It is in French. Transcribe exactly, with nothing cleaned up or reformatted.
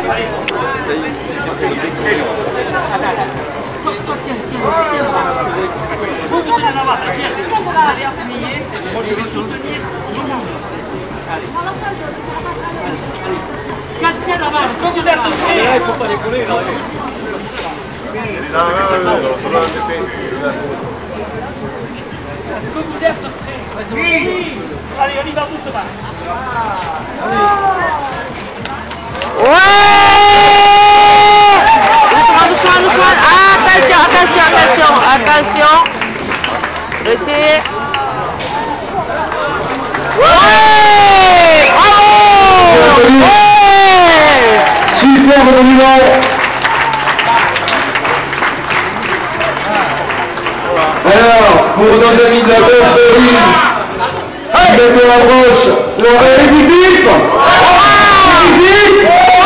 Vous vous donnez la barre, vous allez appuyer, moi je vais soutenir tout le monde. Allez. Cassez la barre, quand vous êtes prêts. Il ne faut pas décoller là. Est-ce que vous êtes prêts? Oui. Allez, on y va doucement. Ouais! Doucement, doucement, doucement. Attention, attention, attention, attention. Laissez. Ouais! Bravo! Ouais! Super monument. Alors, pour nos amis de la Bergerie, mettez la broche. Bon, allez, bip bip! Bip bip!